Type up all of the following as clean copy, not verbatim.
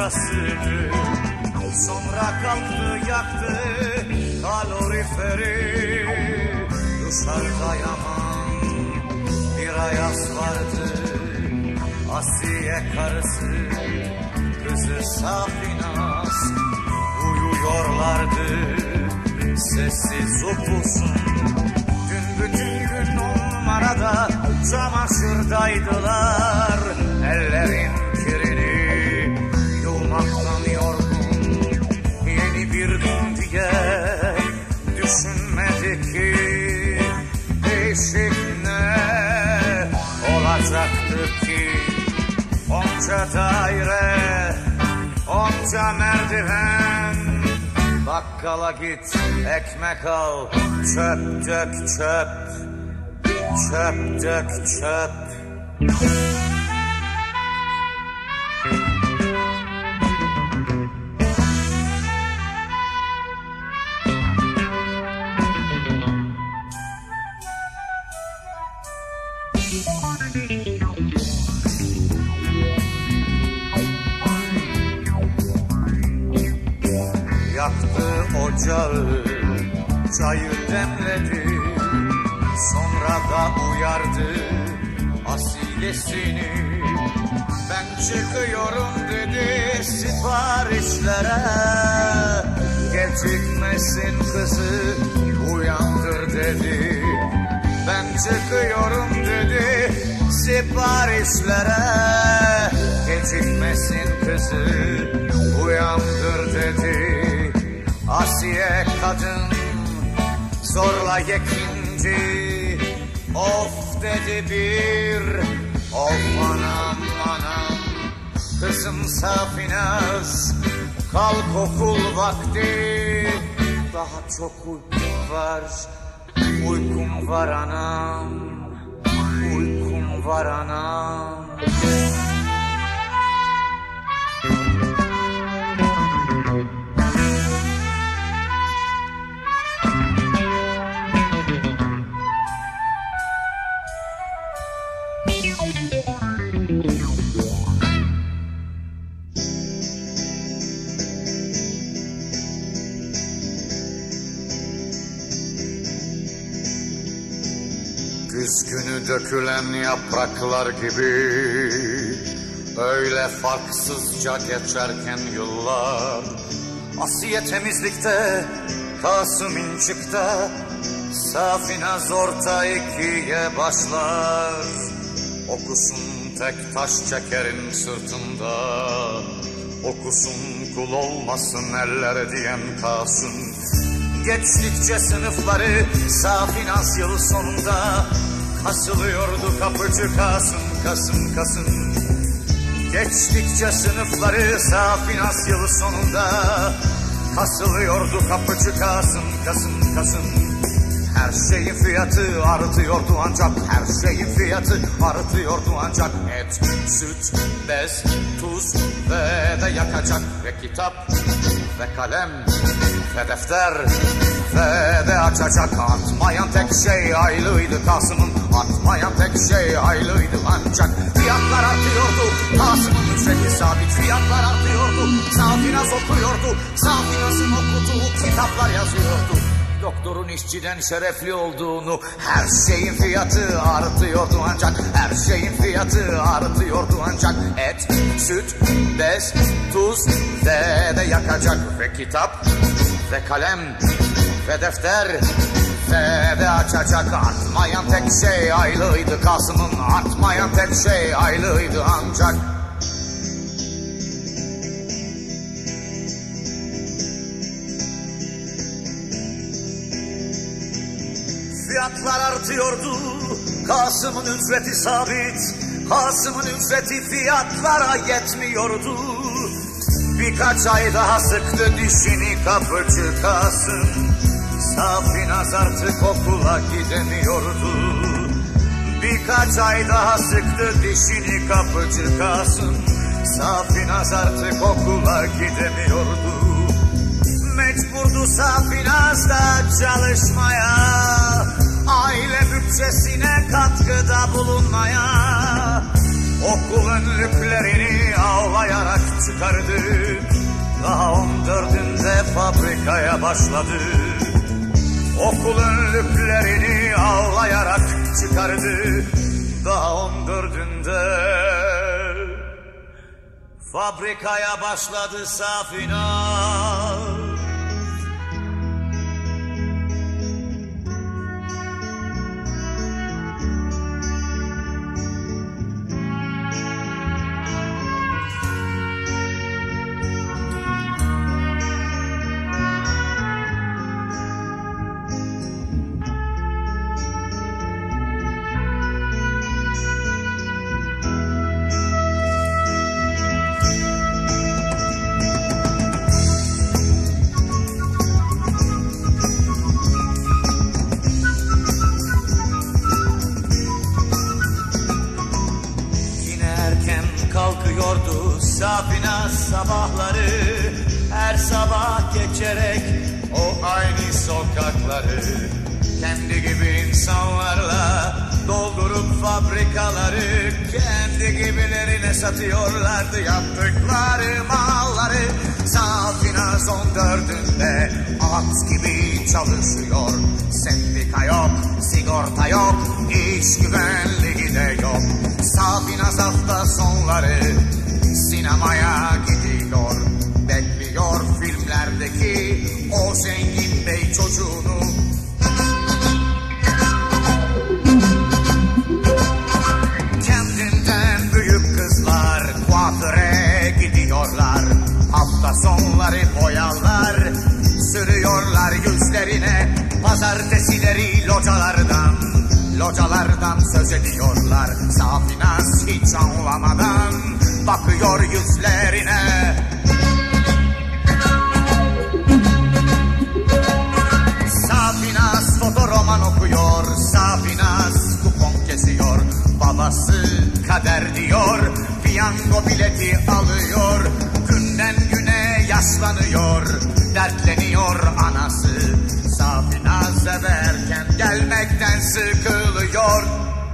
parasını. Sonra kalktı yaktı kaloriferi. Dışarıda yaman bir ayaz vardı. Asiye karısı, kızı Safinaz uyuyorlardı sessiz upuzun. Dün bütün gün 10 numarada çamaşırdaydılar. Ellerin kirini yumaktan yorgun. Yeni bir gün diye düşünmedi ki değişik ne olacaktı ki. Onca daire, onca merdiven. Bakkala git, ekmek al, çöp dök çöp. Çöp dök çöp. Yaktı ocağı, çayı demledi. Sonra da uyardı asilesini. Ben çıkıyorum dedi siparişlere. Gecikmesin kızı uyandır dedi. Ben çıkıyorum dedi siparişlere. Gecikmesin kızı uyandır dedi. Asiye kadın zorla yekinci. Of dedi bir, of anam anam. Kızım Safinaz kalk okul vakti. Daha çok uykum var, uykum var anam. Uykum var anam. Güz günü dökülen yapraklar gibi öyle farksızca geçerken yıllar. Asiye temizlikte, Kasım inçikte, Safinaz orta ikiye başlar. Okusun tek taş çekerin sırtında, okusun kul olmasın eller diyen Kasım. Geçtikçe sınıfları Safinaz yıl sonunda kasılıyordu kapıcı Kasım, Kasım, Kasım. Geçtikçe sınıfları Safinaz yıl sonunda kasılıyordu kapıcı Kasım, Kasım, Kasım. Her şeyin fiyatı artıyordu ancak, her şeyin fiyatı artıyordu ancak. Et, süt, bez, tuz ve de yakacak ve kitap ve kalem ve defter ve de açacak. Artmayan tek şey aylıydı Kasım'ın, artmayan tek şey aylıydı ancak. Fiyatlar artıyordu, Kasım'ın ücreti sabit. Fiyatlar artıyordu, Safinaz okuyordu. Safinaz'ın okuduğu kitaplar yazıyordu. Doktorun işçiden şerefli olduğunu, her şeyin fiyatı artıyordu ancak, her şeyin fiyatı artıyordu ancak. Et, süt, bez, tuz de yakacak ve kitap ve kalem ve defter ve de açacak. Artmayan tek şey aylıydı Kasım'ın, artmayan tek şey aylıydı ancak. Fiyatlar artıyordu, Kasım'ın ücreti sabit. Kasım'ın ücreti fiyatlara yetmiyordu. Birkaç ay daha sıktı dişini kapıcı Kasım. Safinaz artık okula gidemiyordu. Birkaç ay daha sıktı dişini kapıcı Kasım. Safinaz artık okula gidemiyordu. Mecburdu Safinaz da çalışmaya, aile bütçesine katkıda bulunmaya. Okul önlüklerini ağlayarak çıkardı. fabrikaya başladı. Okul önlüklerini ağlayarak çıkardı. Daha 14'ünde fabrikaya başladı Safinaz. Kalkıyordu Safinaz sabahları, her sabah geçerek o aynı sokakları. Kendi gibi insanlarla doldurup fabrikaları, kendi gibilerine satıyorlardı yaptıkları malları. Safinaz 14'ünde at gibi çalışıyor. Sendika yok, sigorta yok, iş güvenliği de yok. Safinaz hafta sonları sinemaya gidiyor. Bekliyor filmlerdeki o zengin bey çocuğunu. Kendinden büyük kızlar kuaföre gidiyorlar. Hafta sonları boyalar sürüyorlar yüzlerine. Pazartesileri localardan söz ediyorlar. Safinaz hiç anlamadan bakıyor yüzlerine. Safinaz fotoroman okuyor. Safinaz kupon kesiyor. Babası kader diyor. Piyango bileti alıyor. Günden güne yaşlanıyor. Dertleniyor anası. Safinaz eve erken gelmekten sıkılıyor.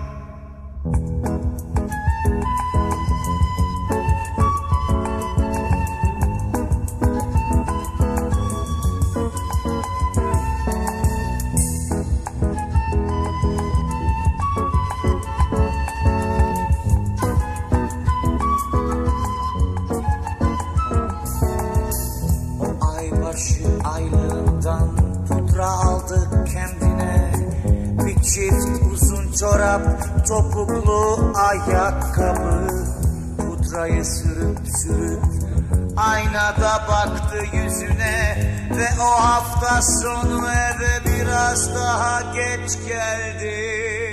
Aylığından pudra aldı kendine, bir çift uzun çorap, topuklu ayakkabı. Pudrayı sürüp aynada baktı yüzüne ve o hafta sonu eve biraz daha geç geldi.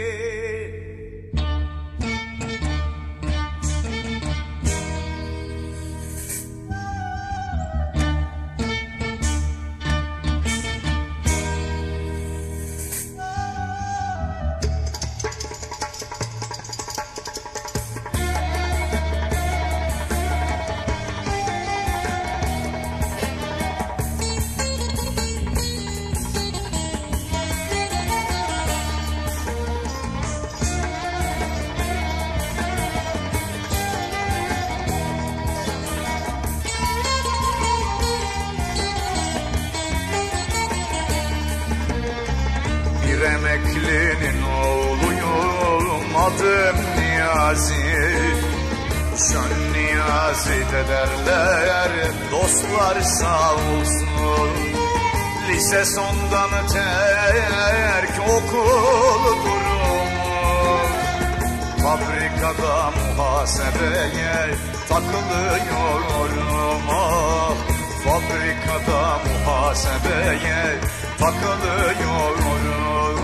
Emeklinin oğluyum, adım Niyazi. Şön Niyazi de derler, dostlar sağ olsun. Lise sondan terk okul durumu. Fabrikada muhasebeye takılıyorum. Ah, fabrikada muhasebeye takılıyorum.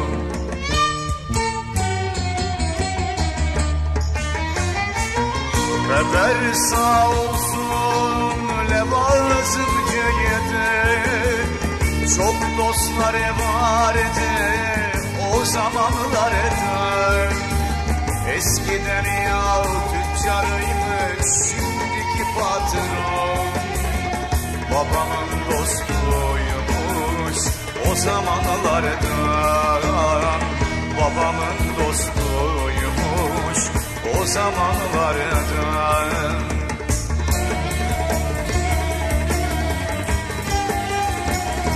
Kader sağ olsun levazım köyde, çok dostları vardı o zamanlarda. Eskiden ya tüccarıymış şimdiki patron, babamın dostuymuş o zamanlardan. Babamın dostuymuş o zamanlardan.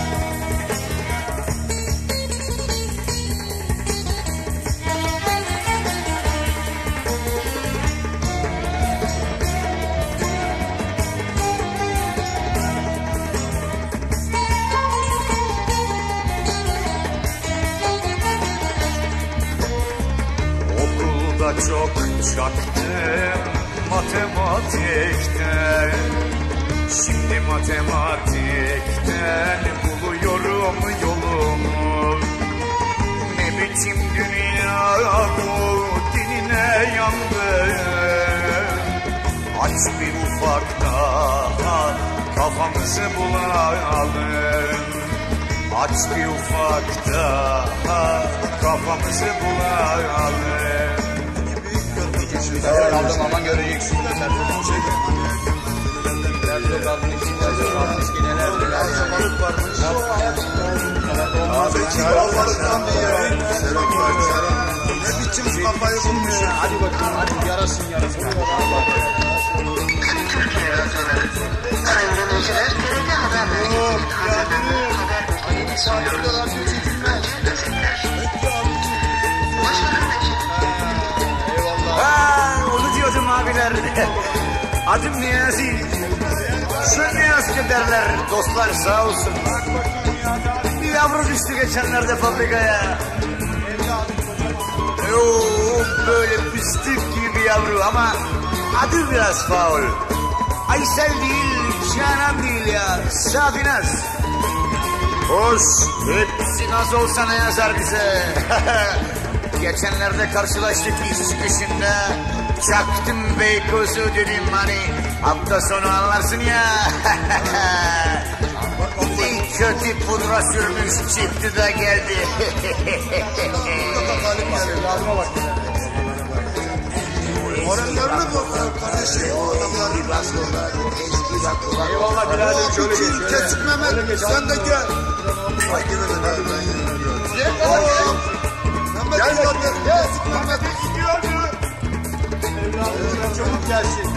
çok çaktım matematikten. Şimdi matematikten buluyorum yolumu. Ne biçim dünya bu, dinine yandım. Aç bir ufak daha kafamızı bulalım. Aç bir ufak daha kafamızı bulalım. Aldım ama göreceksin. Çok aldın içinde varmış ki neler varmış. Abi balıktan bir yer. Ne biçim kafayı bulmuş. Hadi bakalım hadi yarasın. Türkiye radyoları. Sayın dinleyiciler, TRT Haber Merkezi'nin hazırladığı haber bültenini sunuyoruz. Onu diyordum abiler. Adım Niyazi. Şu Niyazi derler. Dostlar sağ olsun. Bir yavru düştü geçenlerde fabrikaya. Yok böyle pislik gibi yavru ama adı biraz faul. Aysel değil, Canan değil ya. Safinaz. Hoş. Hepsi naz olsa ne yazar bize. Geçenlerde karşılaştık iş çıkışında. Çaktım Beykoz'u dedim hani hafta sonu anlarsın ya. Bir kötü pudra sürmüş çıktı da geldi. Morallerini bozdu kardeşim o adamların. Eyvallah birader şöyle geç. Kesik Mehmet sen de gel. Ay gidelim hadi ben yürüyorum. Gel zaten Kesik Mehmet. Çabuk gelsin.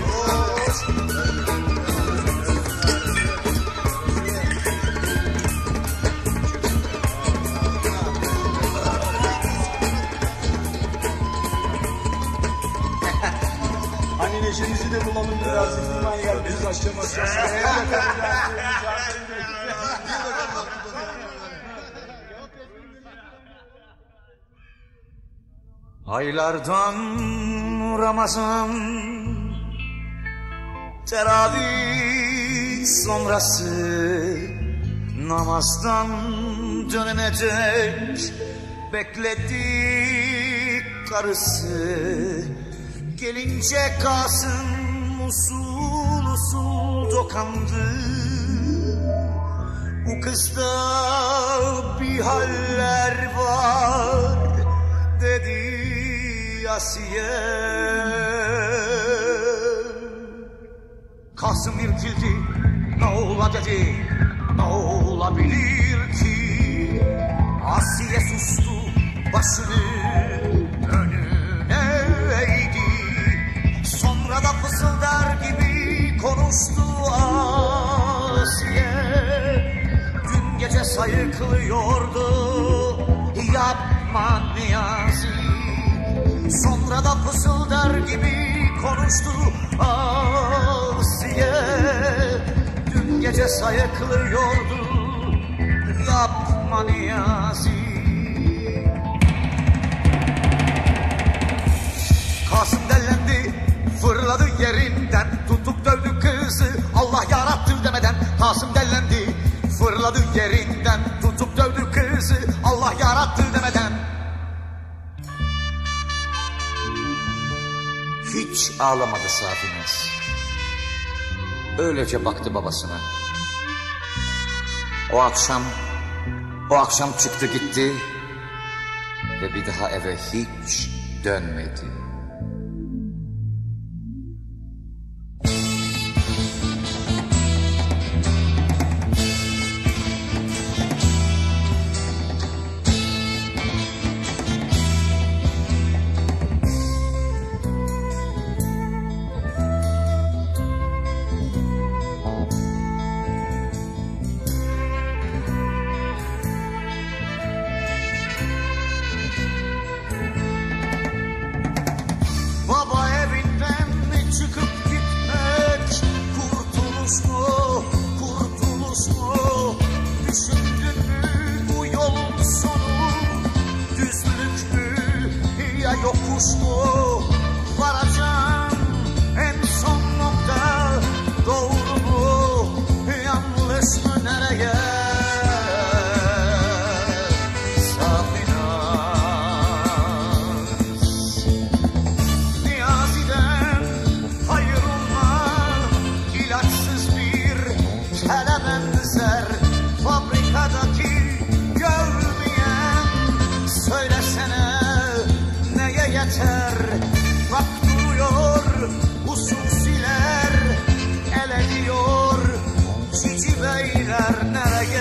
Hani neşemizi de bulalım biraz. İman gel biz aşaması. Aylardan Ramazan, teravih sonrası, namazdan dönene dek bekledik karısı. Gelince Kasım usul usul dokandı. Bu kızda bir haller var dedi Asiye. Kasım irkildi, ne ola dedi, ne olabilir ki? Asiye sustu, başını önüne eğdi. Sonra da fısıldar gibi konuştu Asiye. Dün gece sayıklıyordu, yapma Niyazi. Sonra da fısıldar gibi konuştu Asiye. Dün gece sayıklıyordu, yapma Niyazi. Kasım dellendi, fırladı yerinden, tutup dövdü kızı Allah yarattı demeden. Kasım dellendi, fırladı yerinden, tutup dövdü kızı Allah yarattı demeden. Hiç ağlamadı Safinaz. Öylece baktı babasına. O akşam çıktı gitti ve bir daha eve hiç dönmedi. cici beyler nereye?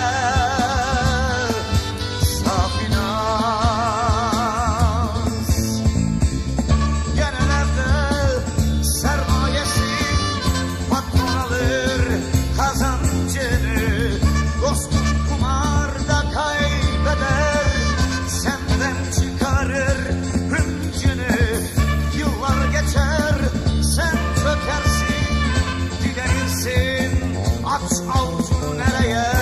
Safinaz genelerde sermayesi patron alır kazancını, dostum kumarda kaybeder, senden çıkarır hıncını. Yıllar geçer sen çökersin, dilenirsin, aç avucunu nereye?